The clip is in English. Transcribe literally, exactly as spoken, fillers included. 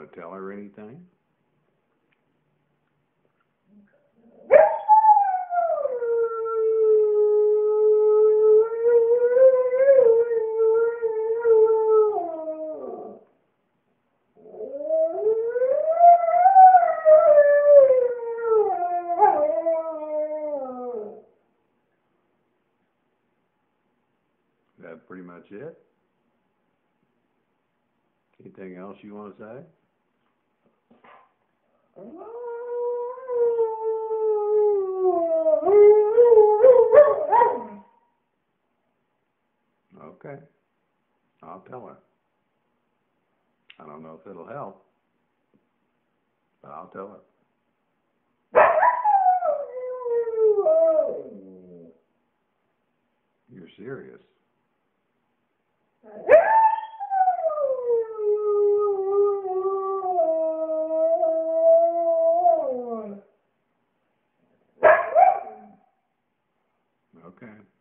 to tell her anything? Is that pretty much it? Anything else you want to say? Okay. I'll tell her. I don't know if it'll help, but I'll tell her. You're serious. Okay.